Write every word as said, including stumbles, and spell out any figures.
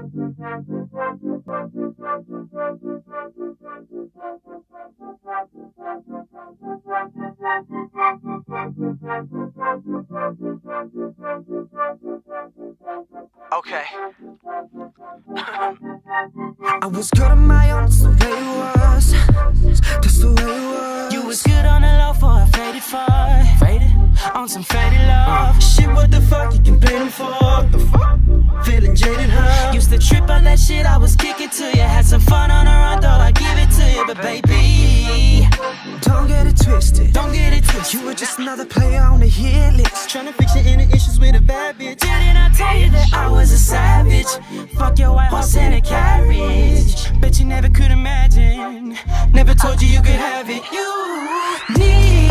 Okay. I was good on my own, that's the way it was. That's the way it was. You was good on the low for a faded far. Faded? On some faded love. uh, Shit, what the fuck you complaining for? What the fuck? Feeling jaded, huh? Used to trip on that shit, I was kicking to you. Had some fun on the run, thought I'd give it to you. But baby, don't get it twisted. Don't get it twisted. You were just another player on the hit list, tryna fix your inner issues with a bad bitch. Didn't I tell you that I was a savage? Fuck your white horse and a carriage. Bet you never could imagine. Never told you you could have it. You need